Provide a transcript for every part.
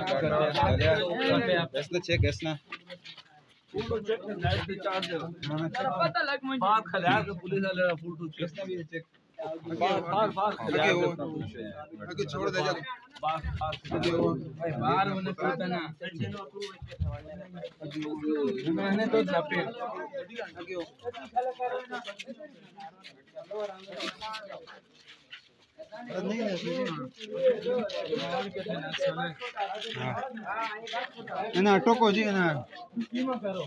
गैसना check गैसना पता लग मुझे बात खला के पुलिस वाले फोटो गैसना भी चेक आगे छोड़ दे जा भाई बाहर होने पड़ता ना मैंने तो छापे नहीं ना टोको जी ना कीमा करो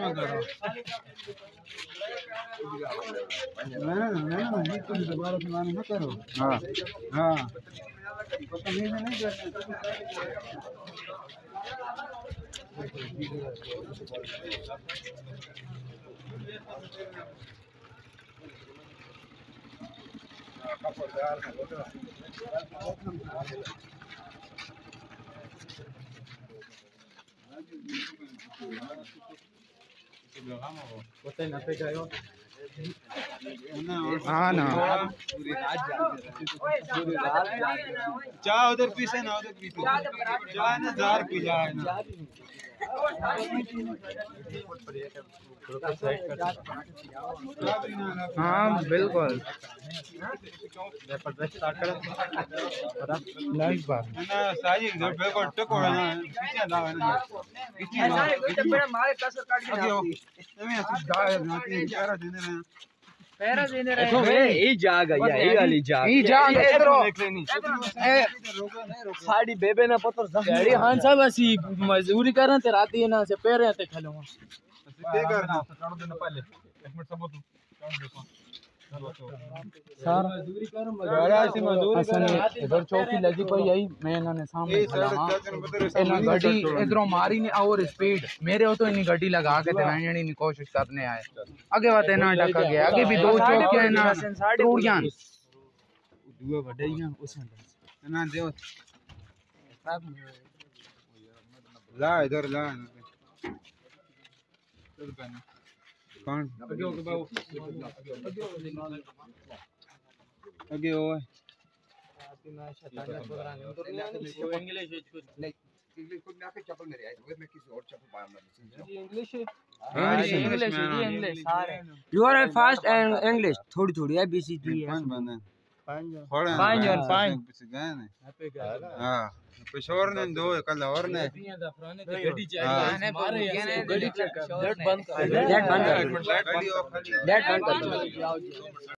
मैं तुम दोबारा सुनाने मत करो हाँ पता नहीं हाँ ना चाह उधर पीछे ना चाह ना जार पी जाए ना हाँ बिल्कुल लाइक बार ना साजी इधर बिल्कुल टको है ना पीछे ना पीछे मारे कसर काट के मैं गाय नाती पैरा देने रहे देखो ये जाग है ये वाली जाग इधरो साड़ी बेबे ना पत्थर गाड़ी हां साहब ऐसी मजदूरी कर रहे थे रात ही ना से पैर रहते खलो ते करना काट देना पहले 1 मिनट सब तू काट देखो सर मजदूरी कर इधर चौकी लगी पई यही मैं इन्होंने सामने इन्होंने गाड़ी इधरों मारी ने और स्पीड मेरे हो तो इन्हीं गाड़ी लगा के दिलाने की कोशिश करने आए आगे बात है ना ढका गया आगे भी 2 चौकियां है ना टूट जान दुआ बढ़ाइयां उसमें ना देव ला इधर ला कौन आगे वो You are fast and English थोड़ी ABCD है पांच हाँ पिछोर ने 2 कल और ने गड्डी चेक कर